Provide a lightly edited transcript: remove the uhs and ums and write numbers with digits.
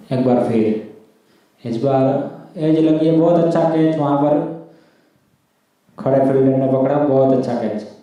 एक बार फिर इस बार एज लगी है, बहुत अच्छा कैच वहाँ पर खड़े फील्डर ने पकड़ा, बहुत अच्छा कैच।